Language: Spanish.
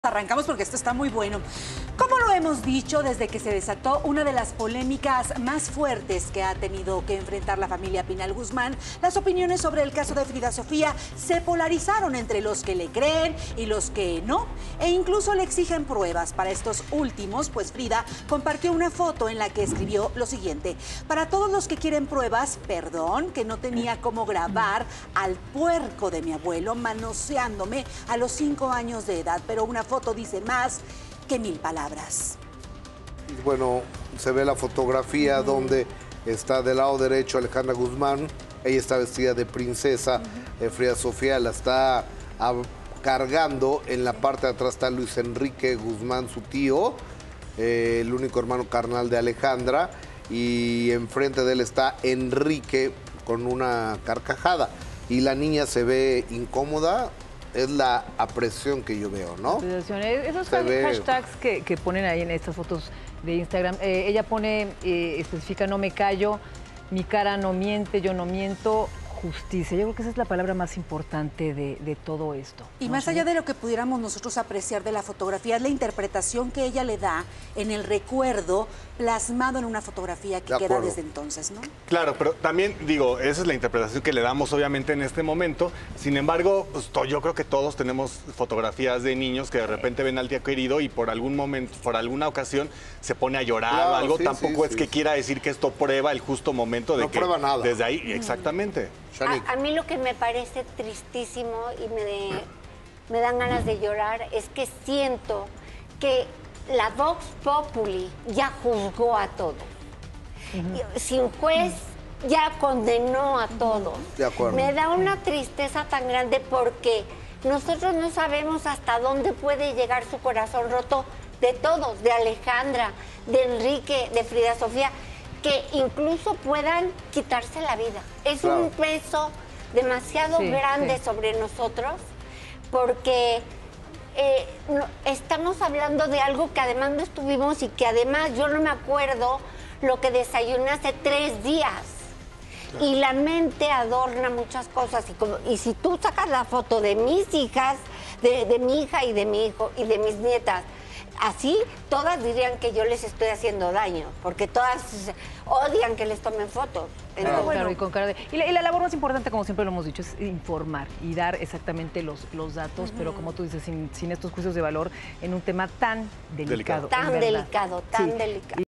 Arrancamos porque esto está muy bueno. Como lo hemos dicho, desde que se desató una de las polémicas más fuertes que ha tenido que enfrentar la familia Pinal Guzmán, las opiniones sobre el caso de Frida Sofía se polarizaron entre los que le creen y los que no, e incluso le exigen pruebas. Para estos últimos, pues Frida compartió una foto en la que escribió lo siguiente: para todos los que quieren pruebas, perdón, que no tenía cómo grabar al puerco de mi abuelo manoseándome a los 5 años de edad, pero una foto dice más que 1000 palabras. Bueno, se ve la fotografía donde está del lado derecho Alejandra Guzmán. Ella está vestida de princesa. Frida Sofía la está cargando. En la parte de atrás está Luis Enrique Guzmán, su tío, el único hermano carnal de Alejandra. Y enfrente de él está Enrique con una carcajada. Y la niña se ve incómoda. Es la apreciación que yo veo, ¿no? Esos hashtags que ponen ahí en estas fotos de Instagram, ella pone, especifica: no me callo, mi cara no miente, yo no miento, justicia. Yo creo que esa es la palabra más importante de todo esto. Y más allá de lo que pudiéramos nosotros apreciar de la fotografía, es la interpretación que ella le da en el recuerdo plasmado en una fotografía que queda desde entonces, ¿no? Claro, pero también, digo, esa es la interpretación que le damos obviamente en este momento. Sin embargo, pues, yo creo que todos tenemos fotografías de niños que de repente ven al tío querido y por algún momento, por alguna ocasión, se pone a llorar o algo. Tampoco es que quiera decir que esto prueba el justo momento de que... No prueba nada. Desde ahí, exactamente. A mí lo que me parece tristísimo y me dan ganas de llorar es que siento que la Vox Populi ya juzgó a todos. Sin juez ya condenó a todos. De acuerdo. Me da una tristeza tan grande porque nosotros no sabemos hasta dónde puede llegar su corazón roto de todos, de Alejandra, de Enrique, de Frida Sofía, que incluso puedan quitarse la vida. Es un peso demasiado grande sobre nosotros porque estamos hablando de algo que además no estuvimos y que además yo no me acuerdo lo que desayuné hace 3 días. Y la mente adorna muchas cosas. Y si tú sacas la foto de mis hijas, de mi hija y de mi hijo y de mis nietas, así todas dirían que yo les estoy haciendo daño, porque todas odian que les tomen fotos. Entonces, claro, y con cara de... Y la labor más importante, como siempre lo hemos dicho, es informar y dar exactamente los datos, pero como tú dices, sin estos juicios de valor en un tema tan delicado. Tan delicado, tan delicado.